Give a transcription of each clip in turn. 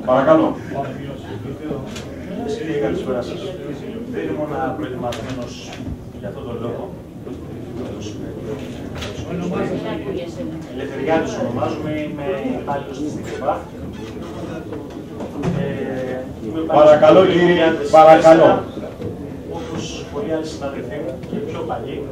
Παρακαλώ. Κύριε, καλησπέρα σας. Δεν ήμουν προετοιμασμένος για αυτόν τον λόγο. Ελευθεριάδης ονομάζομαι, είμαι υπάλληλος της ΔΚΕΠΑ. Παρακαλώ κύριε, παρακαλώ. Όπως πολλοί άλλοι συναδελφοί μου και πιο παλιοί.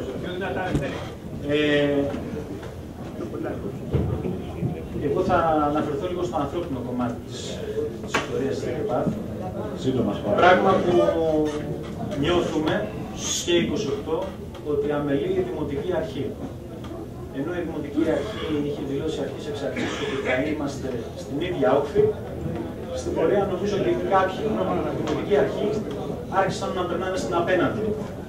Εγώ θα αναφερθώ λίγο στο ανθρώπινο κομμάτι της ιστορίας της ΔΚΕΠΑ. Πράγμα που νιώθουμε και 28 ότι αμελεί η Δημοτική Αρχή. Ενώ η Δημοτική Αρχή είχε δηλώσει αρχής εξ αρχής ότι θα είμαστε στην ίδια όχθη, στην πορεία νομίζω ότι κάποιοι από την Δημοτική Αρχή άρχισαν να περνάνε στην απέναντι.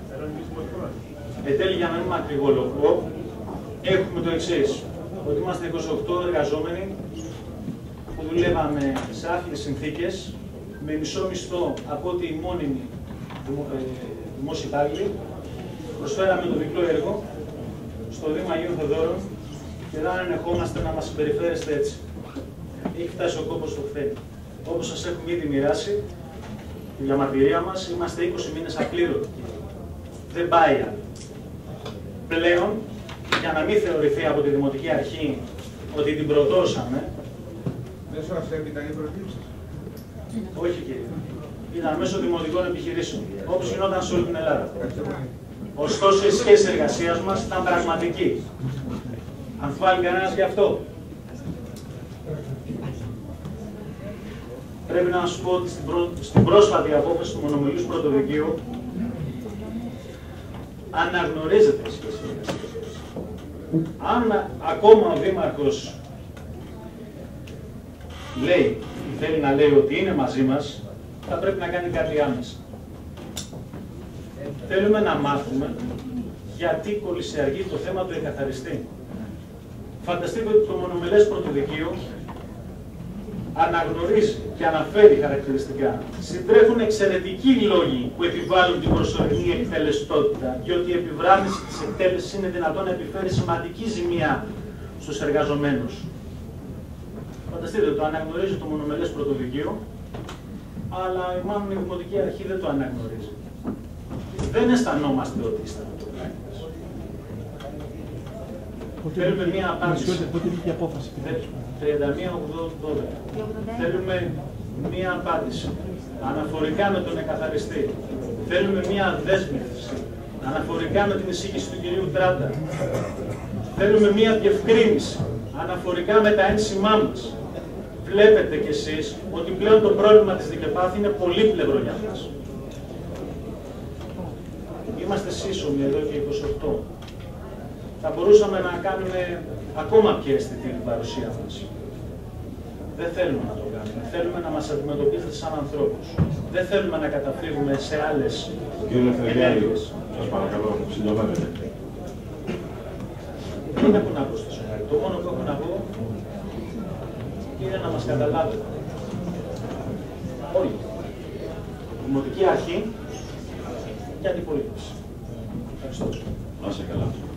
Εν τέλει, για να μην μακρηγολογώ, έχουμε το εξής, ότι είμαστε 28 εργαζόμενοι που δουλεύαμε σε άθλιες συνθήκες, με μισό μισθό από ό,τι οι μόνιμοι δημόσιοι υπάλληλοι, προσφέραμε το διπλό έργο στο Δήμο Αγίων Θεοδόρων και δεν ανεχόμαστε να μας συμπεριφέρεστε έτσι. Έχει φτάσει ο κόμπος στο χθένι. Όπως σας έχουμε ήδη μοιράσει, η διαμαρτυρία μας, είμαστε 20 μήνες απλήρωτοι. Δεν πάει άλλο. Πλέον, για να μην θεωρηθεί από τη Δημοτική Αρχή ότι την προδώσαμε. Δεν σου ήταν οι προτίμησες? Όχι κύριε. Ήταν μέσω δημοτικών επιχειρήσεων, όπως γινόταν σε όλη την Ελλάδα. Ωστόσο, η σχέση εργασίας μας ήταν πραγματική. Αμφιβάλλει κανένας γι' αυτό? Πρέπει να σου πω ότι στην πρόσφατη απόφαση του Μονομιλούς Πρωτοδικείου αναγνωρίζεται η σχέση εργασίας. Αν ακόμα ο Δήμαρχος λέει, θέλει να λέει ότι είναι μαζί μας, θα πρέπει να κάνει κάτι άμεσα. Θέλουμε να μάθουμε γιατί κολυσιαργεί το θέμα του εκαθαριστή. Φανταστείτε ότι το Μονομελές Πρωτοδικείο αναγνωρίζει και αναφέρει χαρακτηριστικά. Συντρέχουν εξαιρετικοί λόγοι που επιβάλλουν την προσωρινή εκτελεστότητα, διότι η επιβράδυνση της εκτέλεσης είναι δυνατόν να επιφέρει σημαντική ζημία στους εργαζομένους. Φανταστείτε, το αναγνωρίζει το Μονομελές Πρωτοδικείο, αλλά μάλλον η Δημοτική Αρχή δεν το αναγνωρίζει. Δεν αισθανόμαστε ότι αισθανόμαστε. Θέλουμε μία απάντηση. Πότε βγήκε η απόφαση? 31-8-12. Θέλουμε μία απάντηση αναφορικά με τον εκαθαριστή. Θέλουμε μία δέσμευση αναφορικά με την εισήγηση του κυρίου Τράτα. Θέλουμε μία διευκρίνηση αναφορικά με τα ένσημά μας. Βλέπετε κι εσείς ότι πλέον το πρόβλημα της ΔΚΕΠΑ είναι πολύπλευρο για μας. Είμαστε σύσσωμοι εδώ και 28. Θα μπορούσαμε να κάνουμε ακόμα πιο αισθητή την παρουσία μας. Δεν θέλουμε να το κάνουμε. Θέλουμε να μας αντιμετωπίσετε σαν ανθρώπους. Δεν θέλουμε να καταφύγουμε σε άλλες ενέργειες. Σας παρακαλώ, συντομεύετε. Δεν έχω να προσθέσω κάτι. Το μόνο που έχω να πω είναι να μας καταλάβετε. Όλοι. Δημοτική Αρχή και αντιπολίτευση. Ευχαριστώ. Να είστε καλά.